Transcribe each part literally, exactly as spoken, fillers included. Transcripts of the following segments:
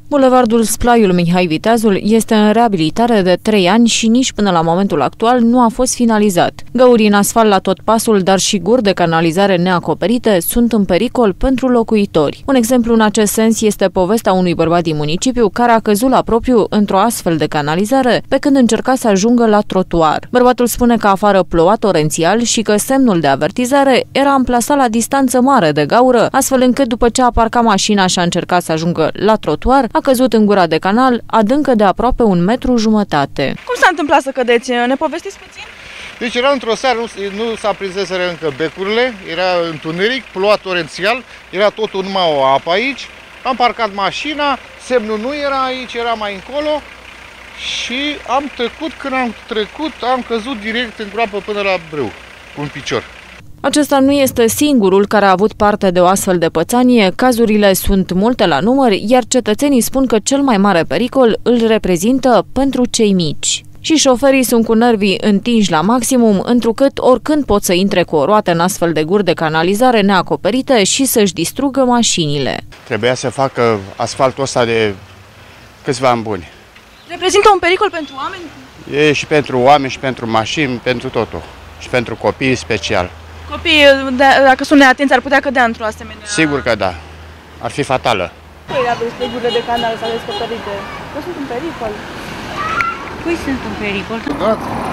Bulevardul Splaiul Mihai Viteazul este în reabilitare de trei ani și nici până la momentul actual nu a fost finalizat. Găuri în asfalt la tot pasul, dar și guri de canalizare neacoperite sunt în pericol pentru locuitori. Un exemplu în acest sens este povestea unui bărbat din municipiu care a căzut la propriu într-o astfel de canalizare pe când încerca să ajungă la trotuar. Bărbatul spune că afară ploua torențial și că semnul de avertizare era amplasat la distanță mare de gaură, astfel încât după ce a parcat mașina și a încercat să ajungă la trotuar, a căzut în gura de canal, adâncă de aproape un metru jumătate. Cum s-a întâmplat să cădeți? Ne povestiți puțin? Deci era într-o seară, nu, nu s-a prinseseră încă becurile, era întuneric, ploua torențial, era totul numai o apă aici. Am parcat mașina, semnul nu era aici, era mai încolo și am trecut, când am trecut, am căzut direct în groapă până la brâu, cu un picior. Acesta nu este singurul care a avut parte de o astfel de pățanie, cazurile sunt multe la număr, iar cetățenii spun că cel mai mare pericol îl reprezintă pentru cei mici. Și șoferii sunt cu nervii întinși la maximum, întrucât oricând pot să intre cu o roată în astfel de guri de canalizare neacoperite și să-și distrugă mașinile. Trebuia să facă asfaltul ăsta de câțiva ani buni. Reprezintă un pericol pentru oameni? E și pentru oameni, și pentru mașini, pentru totul. Și pentru copii special. Copiii, dacă sunt neatenți, ar putea cădea într-o asemenea... Sigur că da. Ar fi fatală. Păi aveți pe gurile de canal sau descoperite? Că sunt în pericol. Păi sunt în pericol. Da?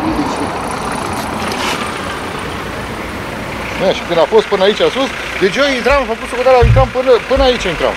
Da, și când a fost până aici sus, deci eu intram, am făcut socoteala, intram până, până aici intram.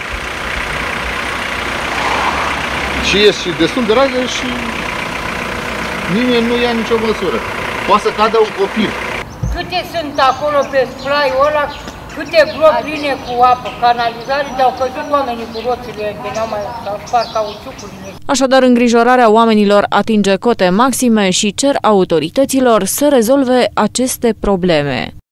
Și e și destul de ragă și nimeni nu ia nicio măsură. Poate să cadă un copil. Câte sunt acolo pe splaiul ăla, câte gropi pline cu apă, canalizare, de-au căzut oamenii cu roțile, veneau mai, s-au spart cauciucurile. Așadar, îngrijorarea oamenilor atinge cote maxime și cer autorităților să rezolve aceste probleme.